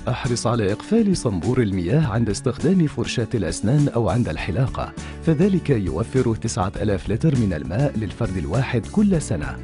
احرص على إقفال صنبور المياه عند استخدام فرشاة الأسنان أو عند الحلاقة، فذلك يوفر 9000 لتر من الماء للفرد الواحد كل سنة.